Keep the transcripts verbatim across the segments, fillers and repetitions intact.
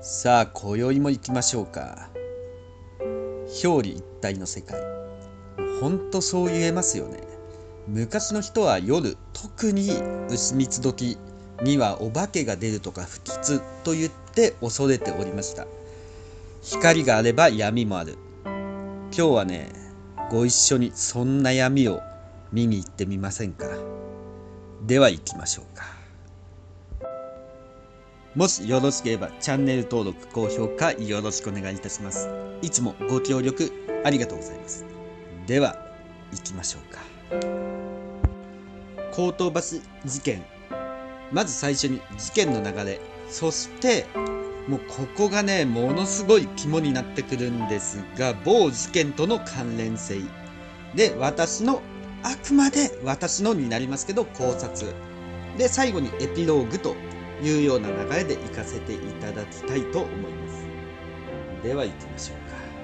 さあ今宵も行きましょうか。表裏一体の世界、ほんとそう言えますよね。昔の人は夜、特に牛三つ時にはお化けが出るとか不吉と言って恐れておりました。光があれば闇もある。今日はね、ご一緒にそんな闇を見に行ってみませんか。では行きましょうか。もしよろしければチャンネル登録、高評価よろしくお願いいたします。いつもご協力ありがとうございます。では行きましょうか。江東橋事件、まず最初に事件の流れ、そしてもうここがねものすごい肝になってくるんですが、某事件との関連性で、私のあくまで私のになりますけど考察で、最後にエピローグというような流れで行かせていただきたいと思います。では行きましょ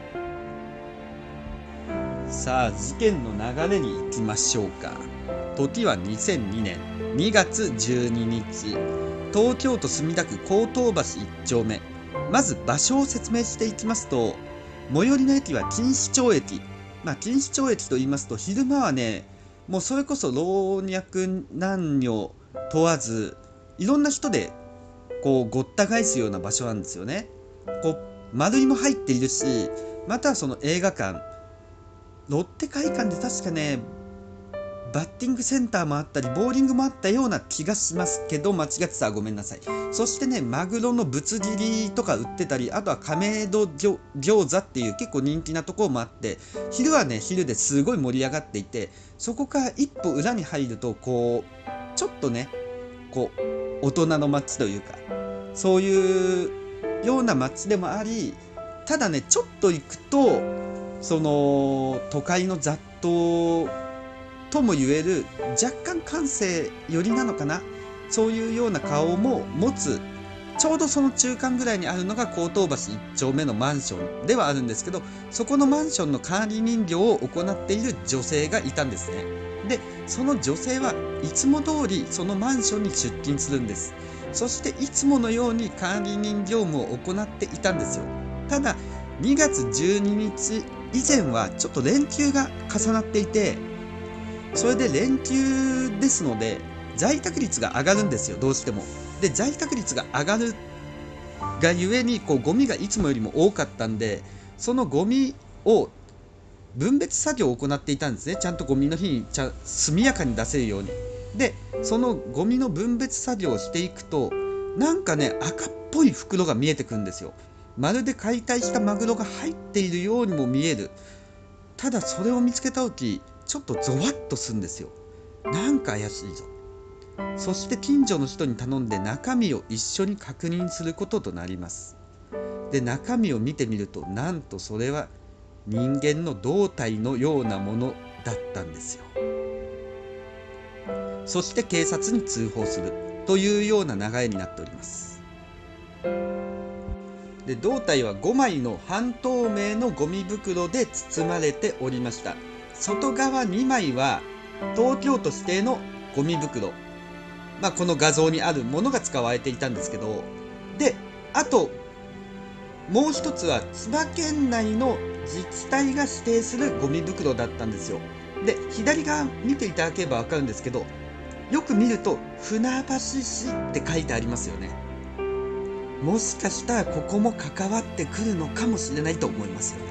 うか。さあ事件の流れに行きましょうか。時はにせんにねんにがつじゅうににち、東京都墨田区江東橋いっちょうめ。まず場所を説明していきますと、最寄りの駅は錦糸町駅。まあ錦糸町駅と言いますと、昼間はねもうそれこそ老若男女問わずいろんな人でこうごった返すような場所なんですよね。こう丸いも入っているし、またはその映画館、ロッテ会館で確かねバッティングセンターもあったりボーリングもあったような気がしますけど、間違ってたらごめんなさい。そしてねマグロのぶつ切りとか売ってたり、あとは亀戸餃子っていう結構人気なところもあって、昼はね昼ですごい盛り上がっていて、そこから一歩裏に入るとこうちょっとねこう大人の街というか、そういうような街でもあり、ただねちょっと行くとその都会の雑踏とも言える若干感性寄りなのかな、そういうような顔も持つ、ちょうどその中間ぐらいにあるのが江東橋いっちょうめのマンションではあるんですけど、そこのマンションの管理人形を行っている女性がいたんですね。でその女性はいつも通りそのマンションに出勤するんです。そしていつものように管理人業務を行っていたんですよ。ただにがつじゅうににち以前はちょっと連休が重なっていて、それで連休ですので在宅率が上がるんですよ、どうしても。で在宅率が上がるがゆえにこうゴミがいつもよりも多かったんで、そのゴミを分別作業を行っていたんですね。ちゃんとゴミの日にちゃ速やかに出せるように。でそのゴミの分別作業をしていくと、なんかね赤っぽい袋が見えてくるんですよ。まるで解体したマグロが入っているようにも見える。ただそれを見つけた時ちょっとゾワッとするんですよ。なんか怪しいぞ。そして近所の人に頼んで中身を一緒に確認することとなります。で中身を見てみると、なんとそれは人間の胴体のようなものだったんですよ。そして警察に通報するというような流れになっております。で胴体はごまいの半透明のゴミ袋で包まれておりました。外側にまいは東京都指定のゴミ袋、まあ、この画像にあるものが使われていたんですけど、であともう一つは千葉県内の自治体が指定するゴミ袋だったんですよ。で左側見ていただければ分かるんですけど、よく見ると船橋市って書いてありますよね。もしかしたらここも関わってくるのかもしれないと思いますよね。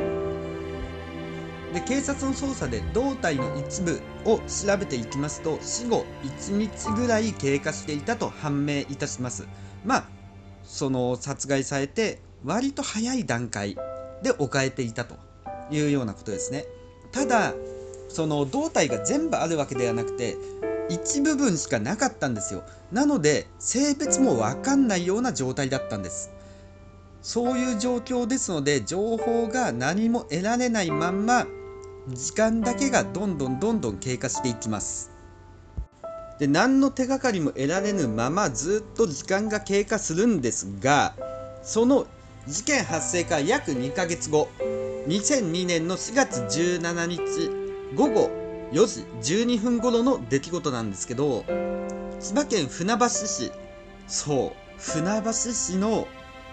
で警察の捜査で胴体の一部を調べていきますと、死後いちにちぐらい経過していたと判明いたします。まあその殺害されて割と早い段階で置かれていたというようなことですね。ただその胴体が全部あるわけではなくて一部分しかなかったんですよ。なので性別も分かんないような状態だったんです。そういう状況ですので情報が何も得られないまんま時間だけがどんどんどんどん経過していきます。で何の手がかりも得られぬままずっと時間が経過するんですが、その事件発生から約にかげつご、にせんにねんのしがつじゅうしちにちごごよじじゅうにふん頃の出来事なんですけど、千葉県船橋市、そう船橋市の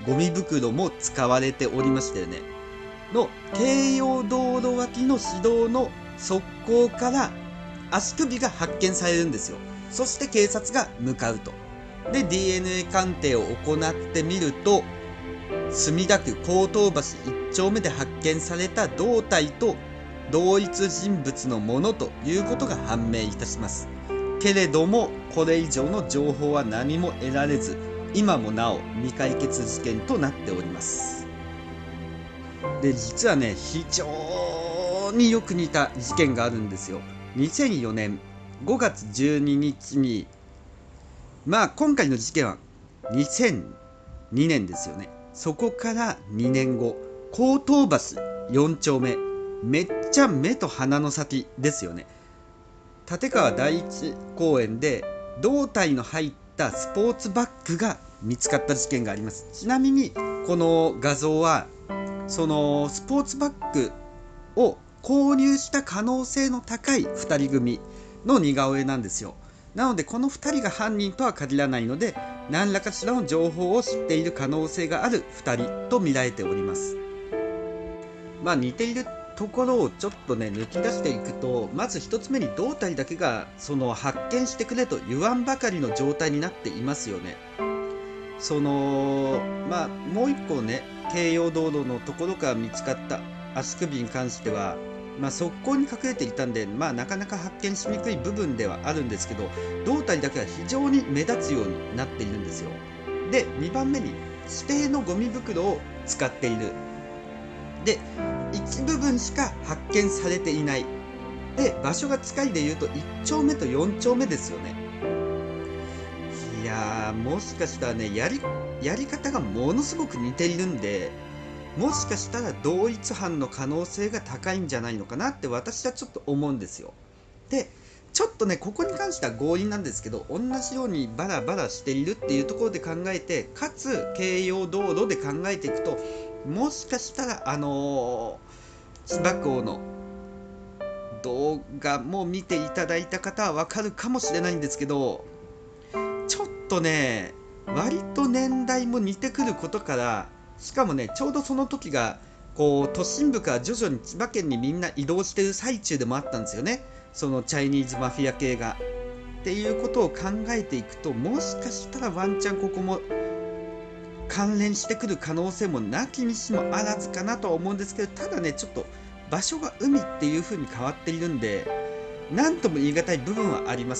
ゴミ袋も使われておりましたよね。の京葉道路脇の市道の側溝から足首が発見されるんですよ。そして警察が向かうと。で ディーエヌエー 鑑定を行ってみると、墨田区江東橋いっ丁目で発見された胴体と同一人物のものということが判明いたします。けれどもこれ以上の情報は何も得られず、今もなお未解決事件となっております。で実はね、非常によく似た事件があるんですよ。にせんよねんごがつじゅうににちに、まあ今回の事件はにせんにねんですよね。そこからにねんご、江東橋よん丁目、めっちゃ目と鼻の先ですよね。立川第一公園で胴体の入ったスポーツバッグが見つかった事件があります。ちなみにこの画像はそのスポーツバッグを購入した可能性の高いふたり組の似顔絵なんですよ。なのでこのふたりが犯人とは限らないので、何らかしらの情報を知っている可能性があるふたりと見られております。まあ似ているところをちょっとね抜き出していくと、まずひとつめに胴体だけがその発見してくれと言わんばかりの状態になっていますよね。そのまあもう一個ね、京葉道路のところから見つかった足首に関しては、まあ、側溝に隠れていたんで、まあ、なかなか発見しにくい部分ではあるんですけど、胴体だけは非常に目立つようになっているんですよ。でにばんめに指定のゴミ袋を使っている。で一部分しか発見されていない。で場所が近いでいうといっ丁目とよん丁目ですよね。いやー、もしかしたらね、やりやり方がものすごく似ているんで、もしかしたら同一犯の可能性が高いんじゃないのかなって私はちょっと思うんですよ。でちょっとね、ここに関しては強引なんですけど、同じようにバラバラしているっていうところで考えて、かつ京葉道路で考えていくと、もしかしたらあのー、千葉港の動画も見ていただいた方はわかるかもしれないんですけど、ちょっとね割と年代も似てくることから、しかもねちょうどその時がこう都心部から徐々に千葉県にみんな移動してる最中でもあったんですよね、そのチャイニーズマフィア系が。っていうことを考えていくと、もしかしたらワンチャンここも関連してくる可能性もなきにしもあらずかなとは思うんですけど、ただねちょっと場所が海っていう風に変わっているんで、何とも言い難い部分はあります。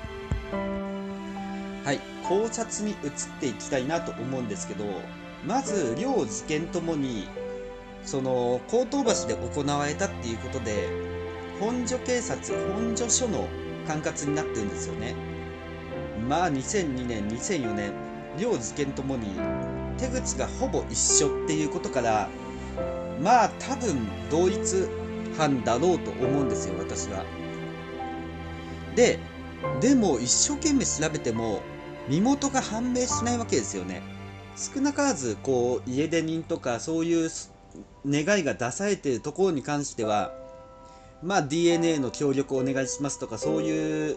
はい、考察に移っていきたいなと思うんですけど、まず両事件ともにその江東橋で行われたっていうことで、本所警察本所署の管轄になってるんですよね。まあにせんにねんにせんよねん両事件ともに手口がほぼ一緒っていうことから、まあ多分同一犯だろうと思うんですよ、私は。ででも一生懸命調べても身元が判明しないわけですよね。少なからずこう家出人とかそういう願いが出されているところに関しては、まあ ディーエヌエー の協力をお願いしますとか、そういう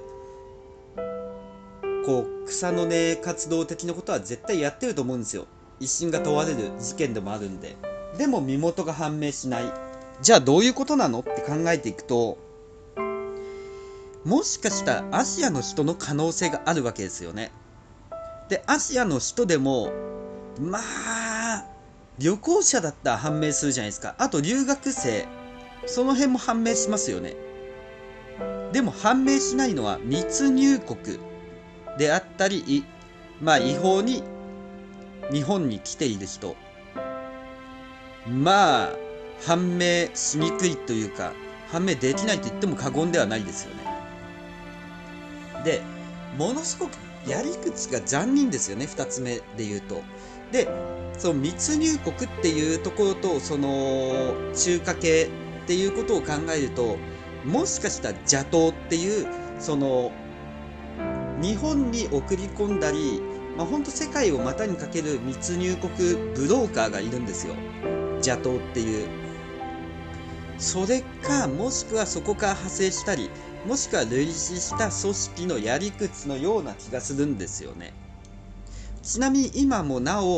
こう草の根活動的なことは絶対やってると思うんですよ。一審が問われる事件でもあるんで。でも身元が判明しない。じゃあどういうことなのって考えていくと、もしかしたらアジアの人の可能性があるわけですよね。でアジアの人でもまあ旅行者だったら判明するじゃないですか。あと留学生、その辺も判明しますよね。でも判明しないのは密入国であったり、まあ違法に日本に来ている人、まあ判明しにくいというか、判明できないと言っても過言ではないですよね。でものすごくやり口が残忍ですよね、ふたつめで言うと。でその密入国っていうところと、その中華系っていうことを考えると、もしかしたら邪党っていうその日本に送り込んだり、まあ、ほんと世界を股にかける密入国ブローカーがいるんですよ、邪党っていう。それかもしくはそこから派生したり、もしくは類似した組織のやり口のような気がするんですよね。ちなみに今もなお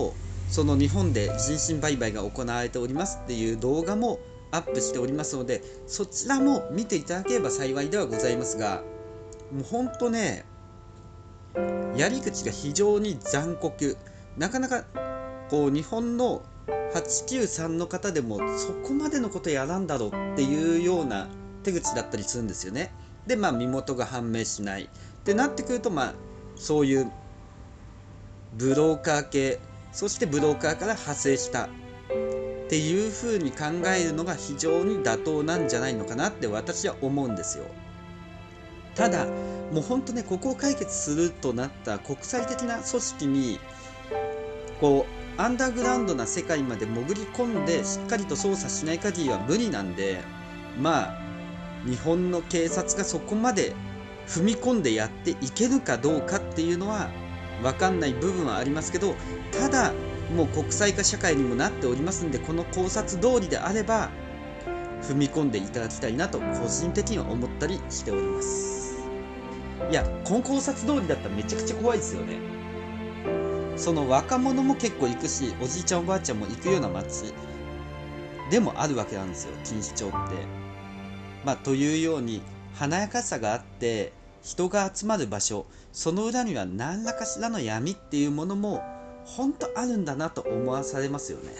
その日本で人身売買が行われておりますっていう動画もアップしておりますので、そちらも見ていただければ幸いではございますが、もうほんとね、やり口が非常に残酷。なかなかこう日本のはちきゅうさんの方でもそこまでのことやらんだろうっていうような手口だったりするんですよね。でまあ身元が判明しないってなってくると、まあそういうブローカー系、そしてブローカーから派生したっていう風に考えるのが非常に妥当なんじゃないのかなって私は思うんですよ。ただもうほんとね、ここを解決するとなった国際的な組織にこうアンダーグラウンドな世界まで潜り込んでしっかりと捜査しない限りは無理なんで、まあ日本の警察がそこまで踏み込んでやっていけるかどうかっていうのは分かんない部分はありますけど、ただもう国際化社会にもなっておりますんで、この考察通りであれば踏み込んでいただきたいなと個人的には思ったりしております。いや、この考察通りだったらめちゃくちゃ怖いですよね。その若者も結構行くし、おじいちゃんおばあちゃんも行くような街でもあるわけなんですよ、錦糸町って。まあというように華やかさがあって人が集まる場所、その裏には何らかしらの闇っていうものも本当あるんだなと思わされますよね。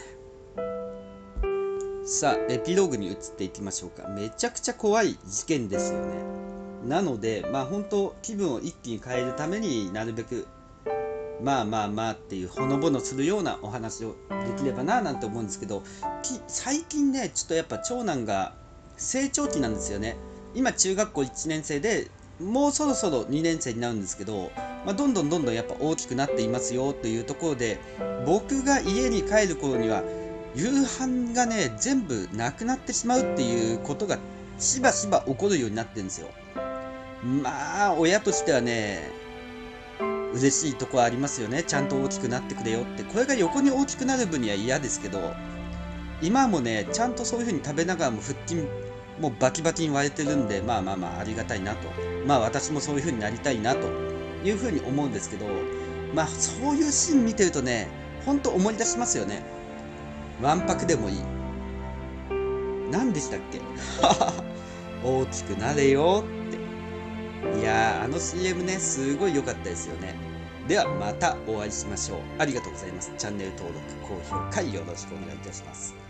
さあエピローグに移っていきましょうか。めちゃくちゃ怖い事件ですよね。なのでまあ本当気分を一気に変えるためになるべくまあまあまあっていうほのぼのするようなお話をできればななんて思うんですけど、最近ねちょっとやっぱ長男が成長期なんですよね。今中学校いちねん生でもうそろそろにねん生になるんですけど、まあ、どんどんどんどんやっぱ大きくなっていますよというところで、僕が家に帰る頃には夕飯がね全部なくなってしまうっていうことがしばしば起こるようになってるんですよ。まあ親としてはね嬉しいとこありますよね。ちゃんと大きくなってくれよって。これが横に大きくなる分には嫌ですけど、今もねちゃんとそういう風に食べながらも腹筋もうバキバキに割れてるんで、まあまあまあありがたいなと、まあ私もそういう風になりたいなという風に思うんですけど、まあそういうシーン見てるとねほんと思い出しますよね。わんぱくでもいい、何でしたっけ大きくなれよって。いやーあの シーエム ねすごい良かったですよね。ではまたお会いしましょう。ありがとうございます。チャンネル登録高評価よろしくお願いいたします。